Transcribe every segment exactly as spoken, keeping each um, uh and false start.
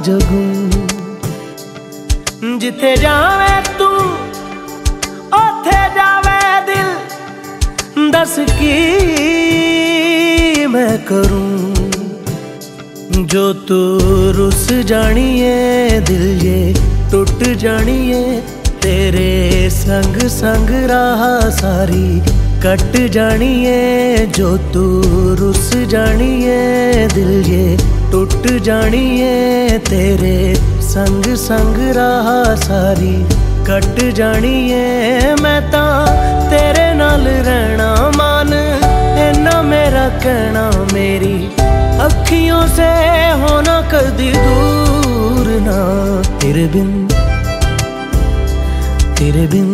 जगूं। जिथे जावे तू ओथे जावे दिल, दस की मैं करूं। जो तू रुस जानिए दिल ये टुट जानिए, तेरे संग संग राह सारी कट जानिए। जो तू रुस जानिए दिल ये टुट जानिए, तेरे संग संग राह सारी कट जानिए। मैं तां तेरे नाल रहना मान, इन्ना मेरा कहना, मेरी अखियों से होना कदी दूर ना। तेरे बिन तेरे बिन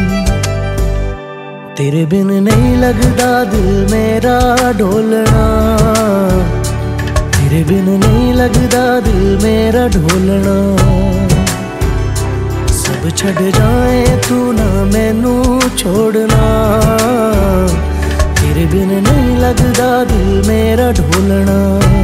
तेरे बिन नहीं लगदा दिल मेरा ढोलना। तेरे बिन नहीं लगदा दिल मेरा ढोलना। सब छड़ जाए तू ना मैनू छोड़ना। तेरे बिन नहीं लगदा दिल मेरा ढोलना।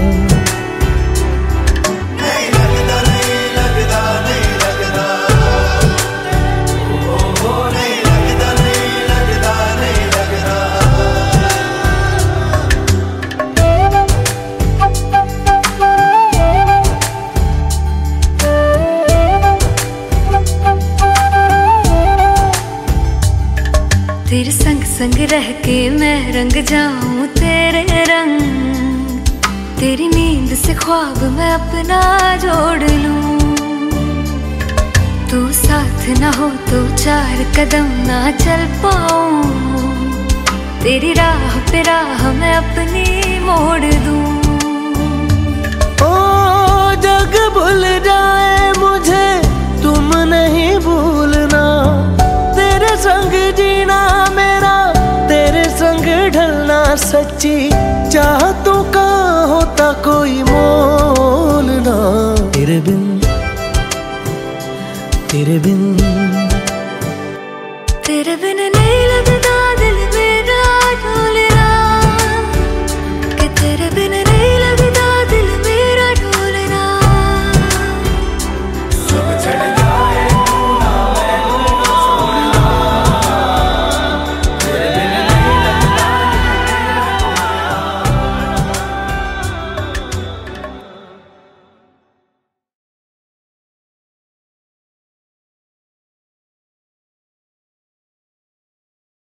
तेरे संग संग रह के मैं रंग जाऊं तेरे रंग, तेरी नींद से ख्वाब मैं अपना जोड़ लूं। तू साथ ना हो तो चार कदम ना चल पाऊं, तेरी राह पे राह मैं अपनी मोड़ दूं। ओ जग भूल जाए मुझे तुम नहीं भूलना, तेरे संग जीना मेरा तेरे संग ढलना। सच्ची चाहतों का होता कोई मोल ना। तेरे बिन तेरे बिन तेरे बिन नहीं लगदा दिल मेरा ढोलना, कि तेरे बिन